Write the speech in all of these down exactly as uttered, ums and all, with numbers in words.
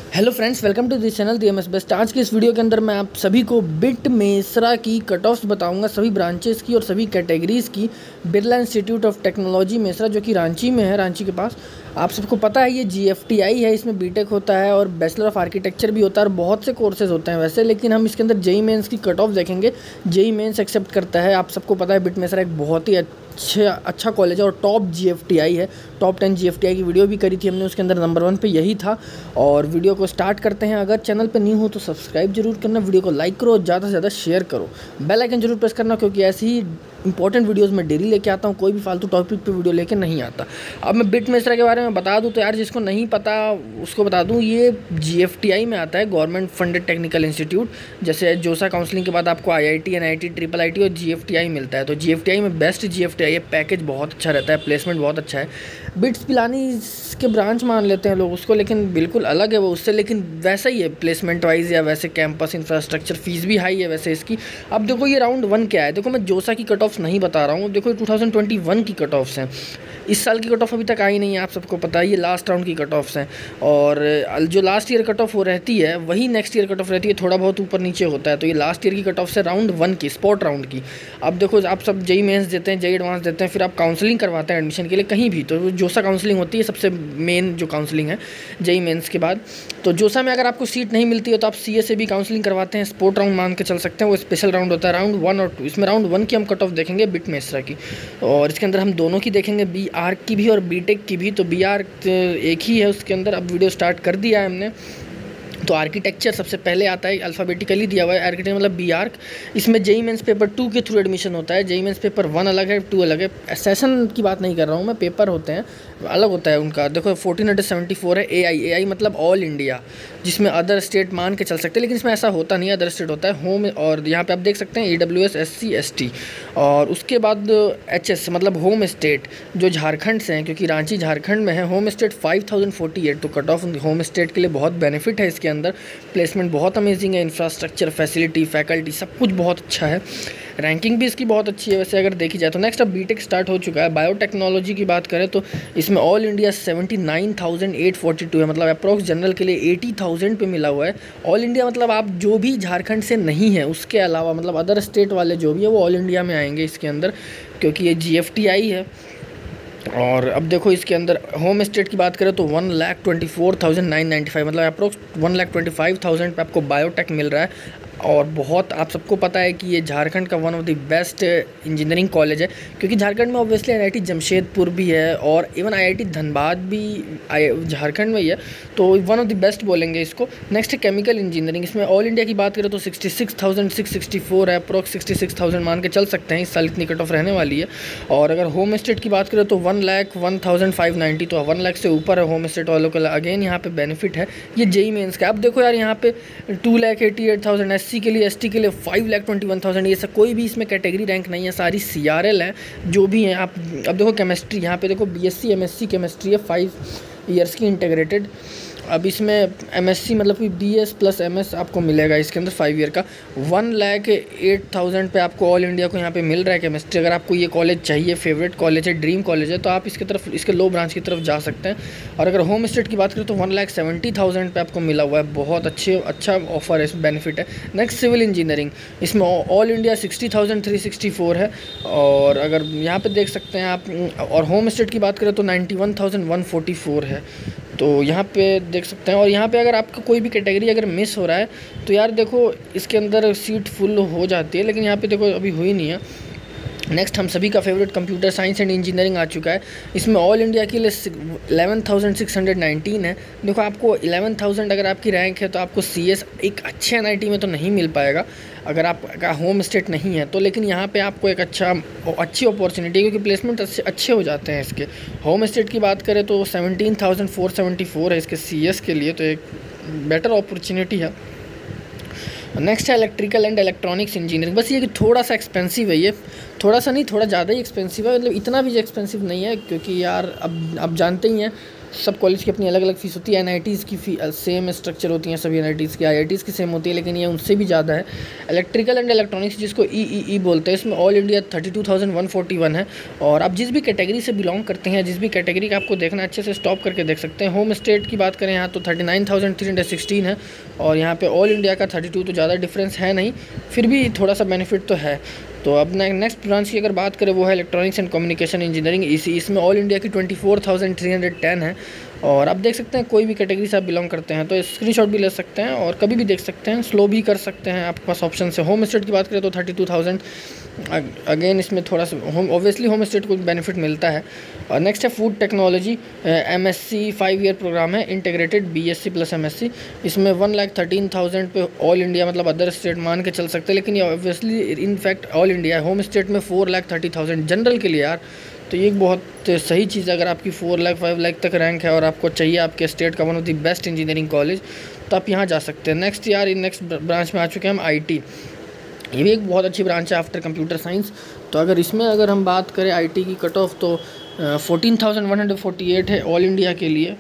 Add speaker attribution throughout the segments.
Speaker 1: Hello friends, welcome to this channel the M S best. आज के इस video के अंदर मैं आप सभी को बिट मेसरा की कट ऑफ्स बताऊंगा, सभी ब्रांचेस की और सभी कैटेगरीज़ की। Birla institute of technology Mesra जो कि रांची में है, रांची के पास। आप सबको पता है ये जी एफ टी आई है, इसमें बीटेक होता है और बैचलर ऑफ आर्किटेक्चर भी होता है और बहुत से कोर्सेज होते हैं वैसे, लेकिन हम इसके अंदर जेई मेंस की कट ऑफ देखेंगे। जेई मेंस एक्सेप्ट करता है, आप सबको पता है बिट मेसरा एक बहुत ही अच्छा अच्छा कॉलेज है और top G F T I है। Top ten G F T I की वीडियो भी करी थी हमने, उसके अंदर नंबर वन पे यही था। और वीडियो को स्टार्ट करते हैं। अगर चैनल पे न्यू हो तो सब्सक्राइब जरूर करना, वीडियो को लाइक करो और ज़्यादा से ज़्यादा शेयर करो, बेल आइकन जरूर प्रेस करना, क्योंकि ऐसी ही इंपॉर्टेंट वीडियोस मैं डेली लेके आता हूँ, कोई भी फालतू टॉपिक पे वीडियो लेके नहीं आता। अब मैं बिट मेसरा के बारे में बता दूँ तो यार, जिसको नहीं पता उसको बता दूँ, ये जी एफ टी आई में आता है, गवर्नमेंट फंडेड टेक्निकल इंस्टीट्यूट। जैसे जोसा काउंसलिंग के बाद आपको I I T, N I T, triple I T और जी एफ टी आई मिलता है। तो जी एफ टी आई में best G F T I है, पैकेज बहुत अच्छा रहता है, प्लेसमेंट बहुत अच्छा है। बिट्स पिलानी के ब्रांच मान लेते हैं लोग उसको, लेकिन बिल्कुल अलग है वो उससे, लेकिन वैसा ही है प्लेसमेंट वाइज या वैसे कैंपस इंफ्रास्ट्रक्चर, फीस भी हाई है वैसे इसकी। अब देखो ये राउंड वन क्या है, देखो मैं जोसा की कट ऑफ्स नहीं बता रहा हूँ, देखो टू थाउजेंड ट्वेंटी वन की कट ऑफ्स हैं। इस साल की कट ऑफ अभी तक आई नहीं है, आप सबको पता है, ये लास्ट राउंड की कट ऑफ्स हैं। और जो लास्ट ईयर कट ऑफ हो रहती है वही नेक्स्ट ईयर कट ऑफ रहती है, थोड़ा बहुत ऊपर नीचे होता है। तो ये लास्ट ईयर की कट ऑफ है राउंड वन की, स्पॉट राउंड की। अब देखो आप सब जेई मेंस देते हैं, जेई एडवांस देते हैं, फिर आप काउंसलिंग करवाते हैं एडमिशन के लिए कहीं भी, तो जोसा काउंसलिंग होती है सबसे मेन जो काउंसलिंग है जेई मेंस के बाद। तो जोसा में अगर आपको सीट नहीं मिलती है तो आप सी ए से भी काउंसलिंग करवाते हैं, स्पोर्ट राउंड मान के चल सकते हैं। वो स्पेशल राउंड होता है राउंड वन और टू। इसमें राउंड वन की हम कट ऑफ देखेंगे बिट मेसरा की, और इसके अंदर हम दोनों की देखेंगे, बी आर्क की भी और बी टेक की भी। तो बी आर्क एक ही है उसके अंदर। अब वीडियो स्टार्ट कर दिया है हमने। तो आर्किटेक्चर सबसे पहले आता है, अल्फ़ाबेटिकली दिया हुआ है आर्किटेक्चर मतलब बी आर्क। इसमें जेई मेंस पेपर टू के थ्रू एडमिशन होता है। जेई मेंस पेपर वन अलग है, टू अलग है। सेशन की बात नहीं कर रहा हूँ मैं, पेपर होते हैं अलग होता है उनका। देखो फोर्टीन हंड्रेड सेवेंटी फोर है ए आई। ए आई मतलब ऑल इंडिया, जिसमें अदर स्टेट मान के चल सकते हैं, लेकिन इसमें ऐसा होता नहीं है, अदर स्टेट होता है होम। और यहाँ पे आप देख सकते हैं E W S, S C, S T. और उसके बाद एच एस मतलब होम स्टेट, जो झारखंड से हैं, क्योंकि रांची झारखंड में है। Home state five thousand forty eight, तो कट ऑफ होम स्टेट के लिए बहुत बेनिफिट है इसके अंदर। प्लेसमेंट बहुत अमेजिंग है, इंफ्रास्ट्रक्चर, फैसिलिटी, फैकल्टी सब कुछ बहुत अच्छा है। रैंकिंग भी इसकी बहुत अच्छी है वैसे अगर देखी जाए तो। नेक्स्ट अब बीटेक स्टार्ट हो चुका है। बायोटेक्नोलॉजी की बात करें तो इसमें all India seventy nine thousand eight forty two है, मतलब अप्रॉक्स जनरल के लिए एटी थाउजेंड पे मिला हुआ है। ऑल इंडिया मतलब आप जो भी झारखंड से नहीं है उसके अलावा, मतलब अदर स्टेट वाले जो भी है वो ऑल इंडिया में आएंगे इसके अंदर, क्योंकि ये जी एफ टी आई है। और अब देखो इसके अंदर होम स्टेट की बात करें तो one lakh twenty four thousand nine ninety five, मतलब approx one lakh twenty five thousand पे आपको बायोटेक मिल रहा है। और बहुत आप सबको पता है कि ये झारखंड का one of the best engineering college है, क्योंकि झारखंड में obviously I I T Jamshedpur भी है और even I I T Dhanbad भी झारखंड में ही है, तो वन ऑफ द बेस्ट बोलेंगे इसको। नेक्स्ट है केमिकल इंजीनियरिंग। इसमें ऑल इंडिया की बात करें तो sixty six thousand six sixty four है, अप्रोक्स सिक्सटी सिक्स थाउजेंड मान के चल सकते हैं, इस साल इतनी कट ऑफ रहने वाली है। और अगर होम स्टेट की बात करें तो one lakh one thousand five ninety, तो वन लाख से ऊपर है होम स्टेट वालों का। अगेन यहाँ पे बेनिफिट है ये जेई मेंस का। अब देखो यार यहाँ पे two lakh eighty eight thousand S C के लिए, एस टी के लिए five lakh twenty one thousand. ये सब कोई भी इसमें कैटेगरी रैंक नहीं है, सारी सी आर एल है जो भी हैं। आप अब देखो केमिस्ट्री, यहाँ पे देखो B S C M S C chemistry है, फाइव ईयर्स की इंटीग्रेटेड। अब इसमें एमएससी मतलब कि बीएस प्लस एमएस आपको मिलेगा इसके अंदर फाइव ईयर का। वन लाख एट थाउजेंड पे आपको ऑल इंडिया को यहाँ पे मिल रहा है केमिस्ट्री। अगर आपको ये कॉलेज चाहिए, फेवरेट कॉलेज है, ड्रीम कॉलेज है, तो आप इसके तरफ, इसके लो ब्रांच की तरफ जा सकते हैं। और अगर होम स्टेट की बात करें तो वन लाख सेवेंटी थाउजेंड पे आपको मिला हुआ है, बहुत अच्छे अच्छा ऑफर है, इस बेनिफिट है। नेक्स्ट सिविल इंजीनियरिंग, इसमें all India sixty thousand three sixty four है। और अगर यहाँ पर देख सकते हैं आप, और होम स्टेट की बात करें तो ninety one thousand one forty four है, तो यहाँ पे देख सकते हैं। और यहाँ पे अगर आपका कोई भी कैटेगरी अगर मिस हो रहा है तो यार देखो इसके अंदर सीट फुल हो जाती है, लेकिन यहाँ पे देखो अभी हुई नहीं है। नेक्स्ट हम सभी का favourite computer science and engineering आ चुका है। इसमें ऑल इंडिया के लिए eleven thousand six hundred nineteen है। देखो आपको इलेवन थाउजेंड अगर आपकी रैंक है तो आपको सी एस एक अच्छे एन आई टी में तो नहीं मिल पाएगा अगर आपका होम स्टेट नहीं है तो, लेकिन यहाँ पे आपको एक अच्छा अच्छी अपॉर्चुनिटी है, क्योंकि प्लेसमेंट अच्छे अच्छे हो जाते हैं इसके। होम स्टेट की बात करें तो seventeen thousand four seventy four है इसके सी एस के लिए, तो एक बेटर अपॉर्चुनिटी है। नेक्स्ट है इलेक्ट्रिकल एंड इलेक्ट्रॉनिक्स इंजीनियरिंग। बस ये कि थोड़ा सा एक्सपेंसिव है, ये थोड़ा सा नहीं थोड़ा ज़्यादा ही एक्सपेंसिव है, मतलब इतना भी एक्सपेंसिव नहीं है, क्योंकि यार अब आप जानते ही हैं सब कॉलेज की अपनी अलग अलग फ़ीस होती है। एनआईटीज़ की फ़ी सेम स्ट्रक्चर होती हैं सभी एनआईटीज़ की, आईआईटीज़ की सेम होती है, लेकिन ये उनसे भी ज़्यादा है। इलेक्ट्रिकल एंड इलेक्ट्रॉनिक्स जिसको ईईई बोलते हैं, इसमें all India thirty two thousand one forty one है। और आप जिस भी कैटेगरी से बिलोंग करते हैं, जिस भी कैटेगरी का आपको देखना अच्छे से स्टॉप करके देख सकते हैं। होम स्टेट की बात करें यहाँ तो thirty nine thousand three hundred sixteen है, और यहाँ पे ऑल इंडिया का थर्टी टू, तो ज़्यादा डिफरेंस है नहीं, फिर भी थोड़ा सा बेनिफिट तो है। तो अब नेक्स्ट ब्रांच की अगर बात करें वो है इलेक्ट्रॉनिक्स एंड कम्युनिकेशन इंजीनियरिंग, इसी इसमें ऑल इंडिया की twenty four thousand three hundred ten है। और आप देख सकते हैं कोई भी कैटेगरी से आप बिलोंग करते हैं तो स्क्रीनशॉट भी ले सकते हैं और कभी भी देख सकते हैं, स्लो भी कर सकते हैं, आपके पास ऑप्शन है। होम स्टेट की बात करें तो थर्टी टू थाउजेंड, अगेन इसमें थोड़ा सा होम ऑब्वियसली होम स्टेट को बेनिफिट मिलता है। और नेक्स्ट है food technology, MSc five year programme है, इंटीग्रेटेड बीएससी प्लस एमएससी। इसमें वन लाख थर्टीन थाउजेंड पे ऑल इंडिया, मतलब अदर स्टेट मान के चल सकते हैं, लेकिन ये ऑब्वियसली इनफैक्ट ऑल इंडिया है। होम स्टेट में four lakh thirty thousand general के लिए यार, तो ये एक बहुत सही चीज़ है। अगर आपकी फोर लाख फाइव लाख तक रैंक है और आपको चाहिए आपके स्टेट का one of the best engineering college, तो आप यहाँ जा सकते हैं। नेक्स्ट यार नेक्स्ट ब्रांच में आ चुके हैं हम आईटी। ये भी एक बहुत अच्छी ब्रांच है आफ्टर कंप्यूटर साइंस। तो अगर इसमें अगर हम बात करें आईटी की कट ऑफ तो fourteen thousand one hundred forty eight है ऑल इंडिया के लिए।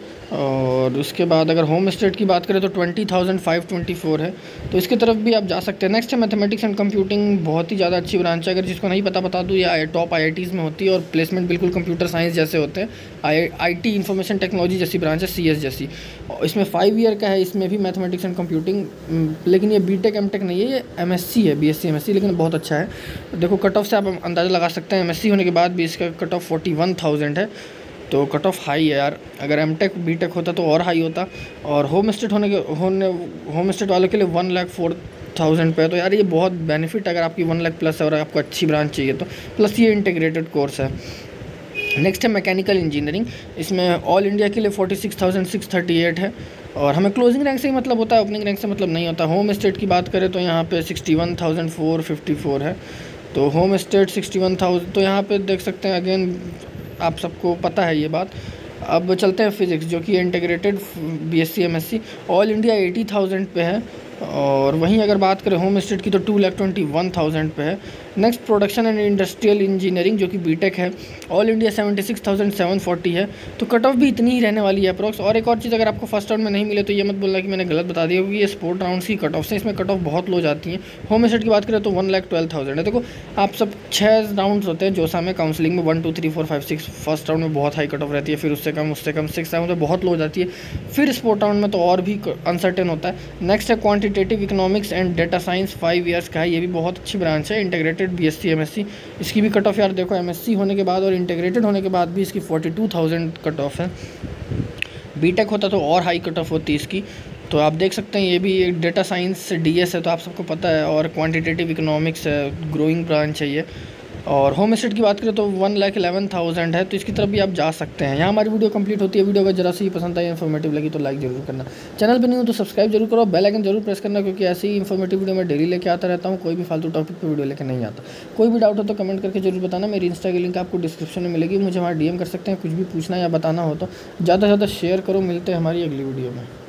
Speaker 1: और उसके बाद अगर होम स्टेट की बात करें तो twenty thousand five twenty four है, तो इसकी तरफ भी आप जा सकते हैं। नेक्स्ट है मैथमेटिक्स एंड कंप्यूटिंग, बहुत ही ज़्यादा अच्छी ब्रांच है। अगर जिसको नहीं पता बता दूँ, ये टॉप आईआईटीज़ में होती है और प्लेसमेंट बिल्कुल कंप्यूटर साइंस जैसे होते हैं। आई आईटी इंफॉर्मेशन टेक्नोलॉजी जैसी ब्रांच है, सीएस जैसी। इसमें फाइव ईयर का है, इसमें भी मैथमेटिक्स एंड कंप्यूटिंग, लेकिन ये बीटेक एमटेक नहीं है, ये एमएससी है, बीएससी एमएससी, लेकिन बहुत अच्छा है। देखो कट ऑफ से आप अंदाज़ा लगा सकते हैं, एमएससी होने के बाद भी इसका cut off forty one thousand है, तो कट ऑफ हाई है यार। अगर एमटेक बीटेक होता तो और हाई होता। और होम स्टेट होने के होने होम स्टेट वालों के लिए वन लाख फोर थाउजेंड पे है, तो यार ये बहुत बेनिफिट है अगर आपकी वन लाख प्लस है और आपको अच्छी ब्रांच चाहिए तो। प्लस ये इंटीग्रेटेड कोर्स है। नेक्स्ट है मैकेनिकल इंजीनियरिंग, इसमें ऑल इंडिया के लिए forty six thousand six thirty eight है। और हमें क्लोजिंग रैंक से ही मतलब होता है, ओपनिंग रैंक से मतलब नहीं होता। होम स्टेट की बात करें तो यहाँ पे sixty one thousand four fifty four है, तो home state sixty one thousand, तो यहाँ पे देख सकते हैं अगेन आप सबको पता है ये बात। अब चलते हैं फिज़िक्स, जो कि integrated BSc MSc, all India eighty thousand पे है। और वहीं अगर बात करें होम स्टेट की तो two lakh twenty one thousand पे है। Next production and industrial engineering, जो कि बीटेक है, all India seventy six thousand seven forty है, तो कट ऑफ भी इतनी ही रहने वाली है अप्रॉक्स। और एक और चीज़, अगर आपको फर्स्ट राउंड में नहीं मिले तो ये मत बोलना कि मैंने गलत बता दिया, क्योंकि ये स्पोर्ट राउंड्स की कट ऑफ से इसमें कट ऑफ बहुत लो जाती हैं। होम स्टेट की बात करें तो वन लाख ट्वेल्व थाउजेंड है। देखो आप सब छः राउंड्स होते हैं जोसा में, काउंसलिंग में one two three four five six, first round में बहुत हाई कट ऑफ रहती है, फिर उससे कम उससे कम, सिक्स राउंड में बहुत लो जाती है, फिर स्पोर्ट राउंड में तो और भी अनसर्टेन होता है। नेक्स्ट है quantitative economics and data science, five years का है, ये भी बहुत अच्छी ब्रांच है, इंटीग्रेटेड बीएससी एमएससी। इसकी भी कट ऑफ यार देखो एमएससी होने के बाद और इंटीग्रेटेड होने के बाद भी इसकी forty two thousand cut off है। बीटेक होता तो और हाई कट ऑफ होती इसकी। तो आप देख सकते हैं ये भी एक डेटा साइंस डीएस है, तो आप सबको पता है, और क्वांटिटेटिव इकोनॉमिक्स है, ग्रोइंग ब्रांच है ये। और होम स्टेट की बात करें तो वन लाख इलेवन थाउजेंड है, तो इसकी तरफ भी आप जा सकते हैं। यहाँ हमारी वीडियो कंप्लीट होती है। वीडियो अगर जरा से ही पसंद आई, इन्फॉर्मेटिव लगी तो लाइक जरूर करना। चैनल पर नहीं हो तो सब्सक्राइब जरूर करो, बेल आइकन जरूर प्रेस करना, क्योंकि ऐसी ही इन्फॉर्मेटिव वीडियो मैं डेली लेके आता रहता हूँ। कोई भी फालतू टॉपिक पर वीडियो लेकर नहीं आता। कोई भी डाउट हो तो कमेंट करके जरूर बताना। मेरी इंस्टा की लिंक आपको डिस्क्रिप्शन में मिलेगी, मुझे वहाँ डीएम कर सकते हैं। कुछ भी पूछना या बताना हो तो ज़्यादा से ज़्यादा शेयर करो। मिलते हैं हमारी अगली वीडियो में।